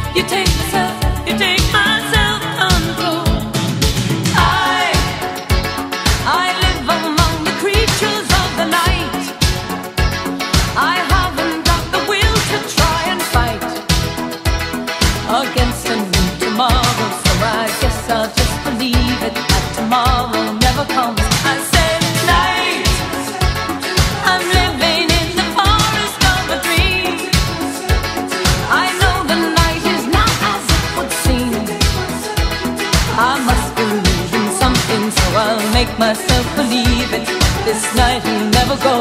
You take my self-control. I live among the creatures of the night. I haven't got the will to try and fight against a new tomorrow, so I guess I'll just believe it that tomorrow never comes. I said night, I'm living in the forest of a dream. I know the night is not as it would seem. I must believe in something, so I'll make myself believe it. This night will never go.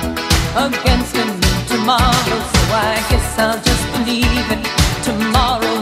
Against a new tomorrow, so I guess I'll just believe it. Tomorrow